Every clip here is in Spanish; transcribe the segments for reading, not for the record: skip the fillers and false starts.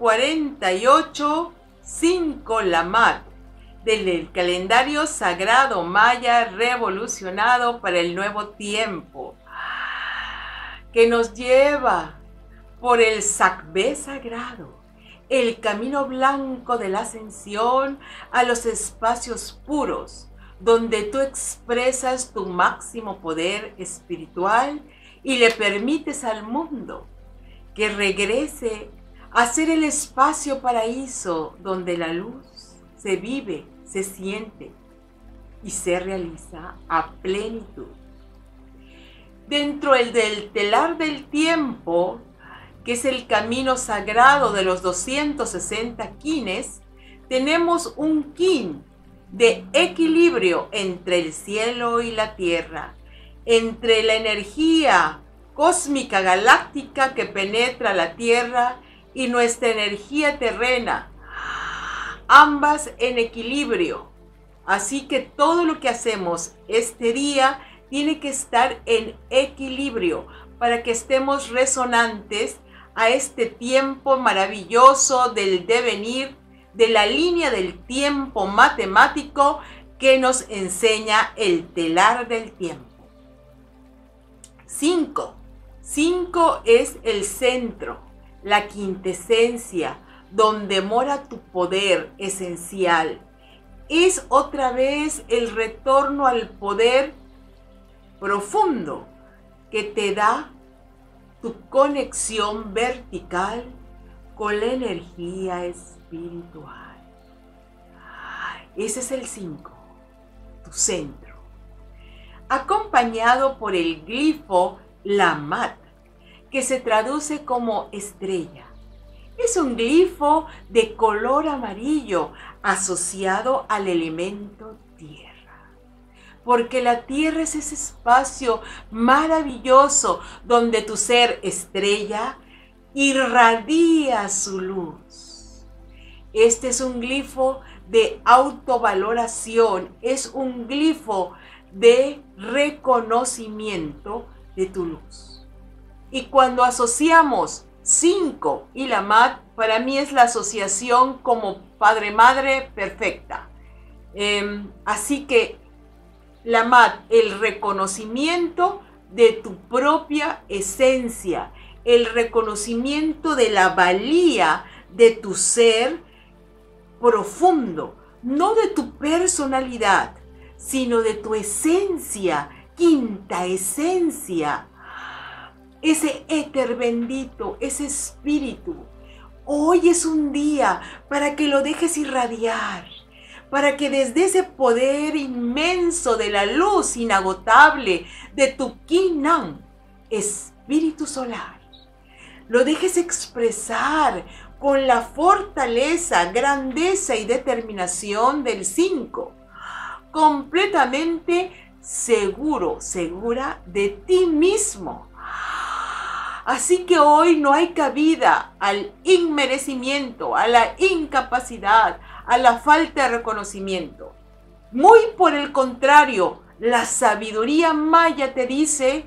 48, 5 Lamad, del calendario sagrado maya revolucionado para el nuevo tiempo, que nos lleva por el Sacbé sagrado, el camino blanco de la ascensión a los espacios puros, donde tú expresas tu máximo poder espiritual y le permites al mundo que regrese a ser el espacio paraíso donde la luz se vive, se siente y se realiza a plenitud. Dentro del telar del tiempo, que es el camino sagrado de los 260 kines, tenemos un kin de equilibrio entre el cielo y la tierra, entre la energía cósmica galáctica que penetra la tierra y nuestra energía terrena, ambas en equilibrio. Así que todo lo que hacemos este día tiene que estar en equilibrio para que estemos resonantes a este tiempo maravilloso del devenir, de la línea del tiempo matemático que nos enseña el telar del tiempo. 5. 5 es el centro, la quintesencia, donde mora tu poder esencial. Es otra vez el retorno al poder profundo que te da tu conexión vertical con la energía espiritual. Ese es el 5, tu centro. Acompañado por el glifo Lamad, que se traduce como estrella. Es un glifo de color amarillo asociado al elemento tierra. Porque la tierra es ese espacio maravilloso donde tu ser estrella irradia su luz. Este es un glifo de autovaloración, es un glifo de reconocimiento de tu luz. Y cuando asociamos 5 y Lamad, para mí es la asociación como padre-madre perfecta. Así que Lamad, el reconocimiento de tu propia esencia, el reconocimiento de la valía de tu ser profundo, no de tu personalidad, sino de tu esencia, quinta esencia, ese éter bendito, ese espíritu. Hoy es un día para que lo dejes irradiar, para que desde ese poder inmenso de la luz inagotable de tu Kinam, espíritu solar, lo dejes expresar con la fortaleza, grandeza y determinación del 5, completamente seguro, segura de ti mismo. Así que hoy no hay cabida al inmerecimiento, a la incapacidad, a la falta de reconocimiento. Muy por el contrario, la sabiduría maya te dice,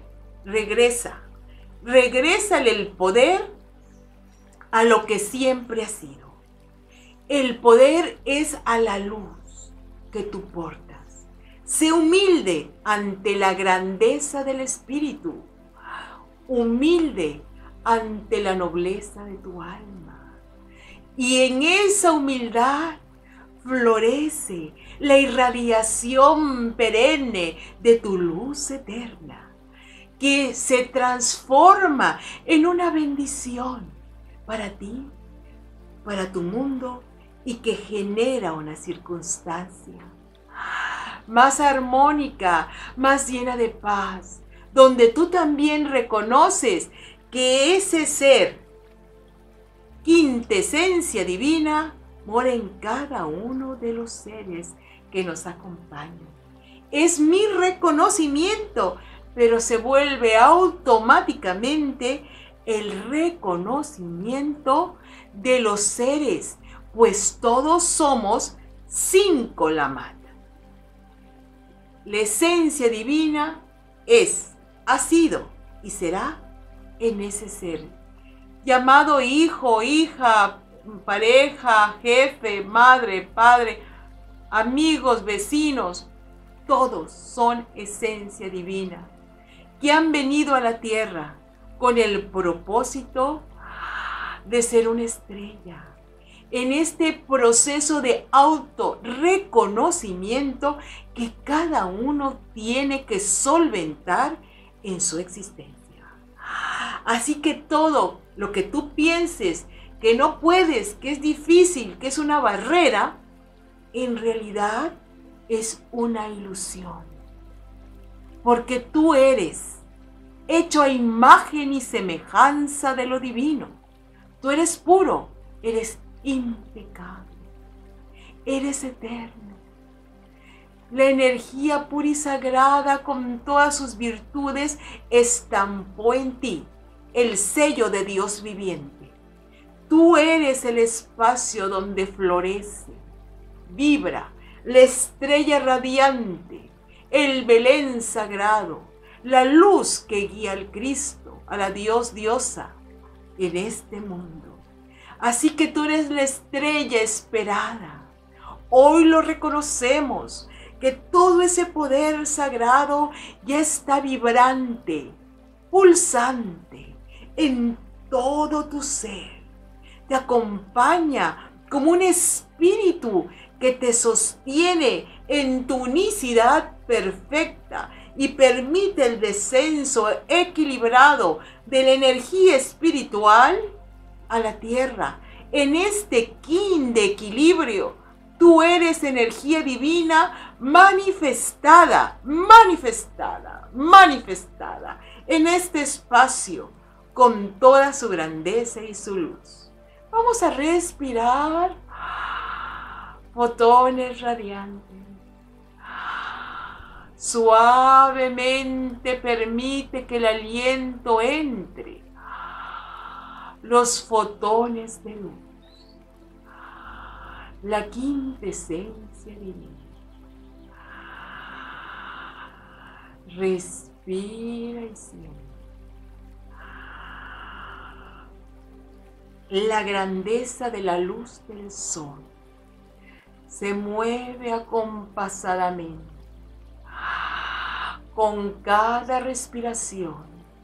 regrésale el poder a lo que siempre ha sido. El poder es a la luz que tú portas. Sé humilde ante la grandeza del espíritu. Humilde ante la nobleza de tu alma. Y en esa humildad florece la irradiación perenne de tu luz eterna, que se transforma en una bendición para ti, para tu mundo, y que genera una circunstancia más armónica, más llena de paz, donde tú también reconoces que ese ser, quintesencia divina, mora en cada uno de los seres que nos acompañan. Es mi reconocimiento, pero se vuelve automáticamente el reconocimiento de los seres, pues todos somos 5 Lamad. La esencia divina ha sido y será en ese ser, llamado hijo, hija, pareja, jefe, madre, padre, amigos, vecinos, todos son esencia divina que han venido a la tierra con el propósito de ser una estrella. En este proceso de autorreconocimiento que cada uno tiene que solventar en su existencia. Así que todo lo que tú pienses que no puedes, que es difícil, que es una barrera, en realidad es una ilusión. Porque tú eres hecho a imagen y semejanza de lo divino. Tú eres puro, eres impecable, eres eterno. La energía pura y sagrada con todas sus virtudes estampó en ti el sello de Dios viviente. Tú eres el espacio donde florece, vibra la estrella radiante, el Belén sagrado, la luz que guía al Cristo, a la diosa en este mundo. Así que tú eres la estrella esperada. Hoy lo reconocemos, que todo ese poder sagrado ya está vibrante, pulsante en todo tu ser. Te acompaña como un espíritu que te sostiene en tu unicidad perfecta y permite el descenso equilibrado de la energía espiritual a la tierra. En este kin de equilibrio, tú eres energía divina manifestada en este espacio con toda su grandeza y su luz. Vamos a respirar fotones radiantes. Suavemente permite que el aliento entre los fotones de luz, la quintesencia divina. Respira y siente la grandeza de la luz del sol. Se mueve acompasadamente con cada respiración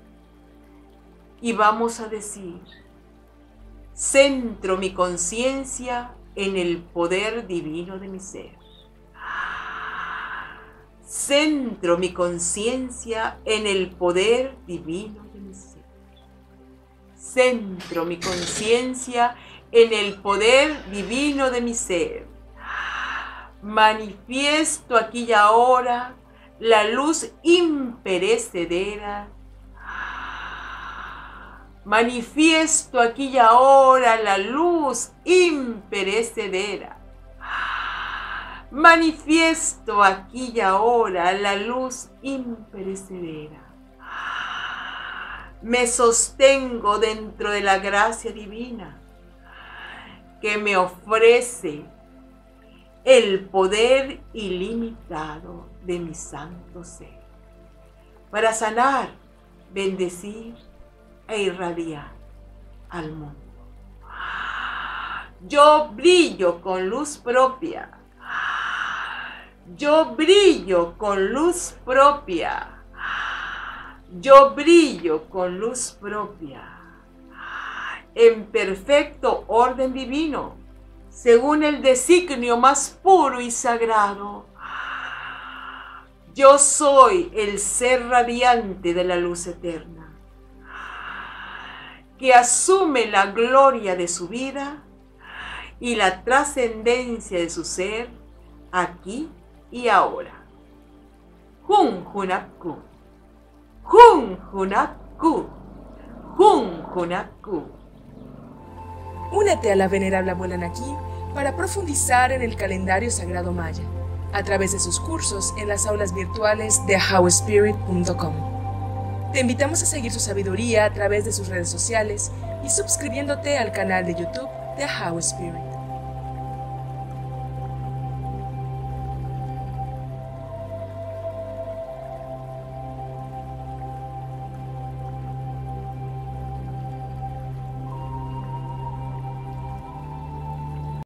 y vamos a decir: centro mi conciencia en el poder divino de mi ser. Centro mi conciencia en el poder divino de mi ser. Centro mi conciencia en el poder divino de mi ser. Manifiesto aquí y ahora la luz imperecedera. Manifiesto aquí y ahora la luz imperecedera. Manifiesto aquí y ahora la luz imperecedera. Me sostengo dentro de la gracia divina que me ofrece el poder ilimitado de mi santo ser para sanar, bendecir e irradiar al mundo. Yo brillo con luz propia. Yo brillo con luz propia. Yo brillo con luz propia. En perfecto orden divino, según el designio más puro y sagrado. Yo soy el ser radiante de la luz eterna, que asume la gloria de su vida y la trascendencia de su ser aquí y ahora. Jun Junapku, Jun Junapku, Jun Junapku. Únete a la venerable abuela Naki para profundizar en el calendario sagrado maya a través de sus cursos en las aulas virtuales de ahauspirit.com. Te invitamos a seguir su sabiduría a través de sus redes sociales y suscribiéndote al canal de YouTube de Ahau Spirit.